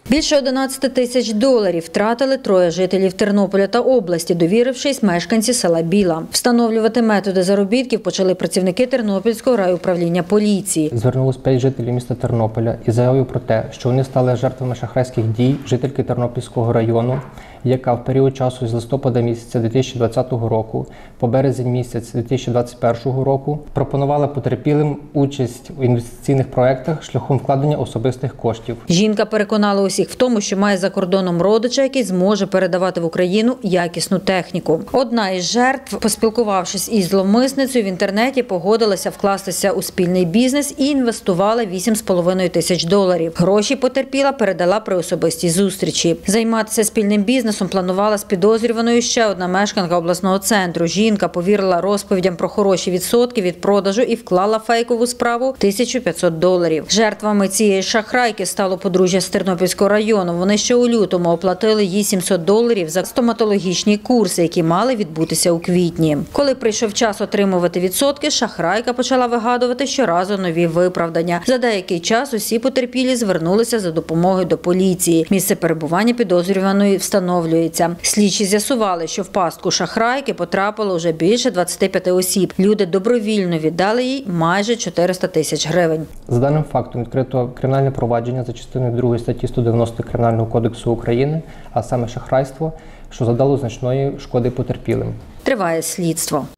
Більше 11 тисяч доларів втратили троє жителів Тернополя та області, довірившись мешканці села Біла. Встановлювати методи заробітків почали працівники Тернопільського райуправління поліції. Звернулось 5 жителів міста Тернополя із заявою про те, що вони стали жертвами шахрайських дій жительки Тернопільського району, яка в період часу з листопада місяця 2020 року по березень місяць 2021 року пропонувала потерпілим участь у інвестиційних проєктах шляхом вкладення особистих коштів. Жінка переконала усіх в тому, що має за кордоном родича, який зможе передавати в Україну якісну техніку. Одна із жертв, поспілкувавшись із зловмисницею в інтернеті, погодилася вкластися у спільний бізнес і інвестувала 8,5 тисяч доларів. Гроші потерпіла передала при особистій зустрічі. Займатися спільним бізнесом планувала з підозрюваною ще одна мешканка обласного центру. Жінка повірила розповідям про хороші відсотки від продажу і вклала фейкову справу 1500 доларів. Жертвами цієї шахрайки стало подружжя з Тернопільського району. Вони ще у лютому оплатили їй 700 доларів за стоматологічні курси, які мали відбутися у квітні. Коли прийшов час отримувати відсотки, шахрайка почала вигадувати щоразу нові виправдання. За деякий час усі потерпілі звернулися за допомогою до поліції. Місце перебування підозрюваної встановлюється. Слідчі з'ясували, що в пастку шахрайки потрапило вже більше 25 осіб. Люди добровільно віддали їй майже 400 тисяч гривень. За даним фактом відкрито кримінальне провадження за частиною 2 статті 190 Кримінального кодексу України, а саме шахрайство, що завдало значної шкоди потерпілим. Триває слідство.